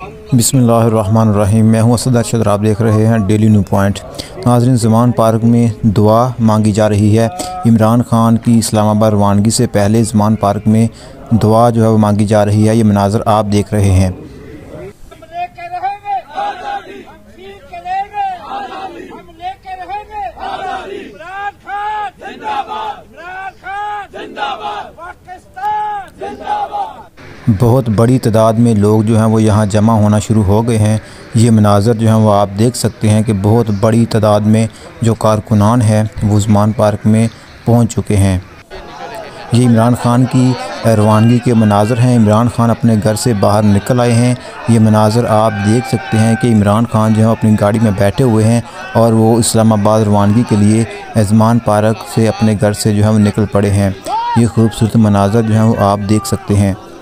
बिस्मिल्लाहिर्रहमानिर्रहीम। मैं हूं असद अरशद, आप देख रहे हैं डेली न्यू पॉइंट। नाज़रीन, ज़मान पार्क में दुआ मांगी जा रही है। इमरान खान की इस्लामाबाद रवानगी से पहले ज़मान पार्क में दुआ जो है वो मांगी जा रही है। ये मनाज़र आप देख रहे हैं। बहुत बड़ी तादाद में लोग जो हैं वो यहाँ जमा होना शुरू हो गए हैं। ये मनाज़र जो हैं वो आप देख सकते हैं कि बहुत बड़ी तादाद में जो कारकुनान हैं वो ज़मान पार्क में पहुँच चुके हैं। ये इमरान खान की रवानगी के मनाज़र हैं। इमरान खान अपने घर से बाहर निकल आए हैं। ये मनाज़र आप देख सकते हैं कि इमरान खान जो है अपनी गाड़ी में बैठे हुए हैं और वो इस्लामाबाद रवानगी के लिए ज़मान पार्क से अपने घर से जो है वो निकल पड़े हैं। ये खूबसूरत मनाज़र जो हैं वो आप देख सकते हैं।